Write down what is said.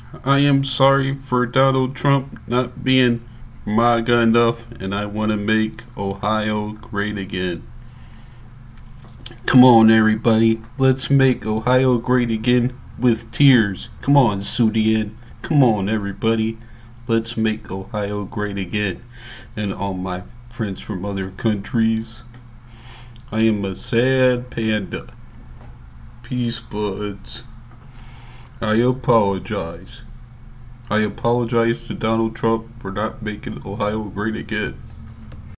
I am sorry for Donald Trump not being MAGA enough, and I want to make Ohio great again. Come on, everybody. Let's make Ohio great again with tears. Come on, Sudian. Come on, everybody. Let's make Ohio great again. And all my friends from other countries. I am a sad panda. Peace, buds. I apologize. I apologize to Donald Trump for not making Ohio great again.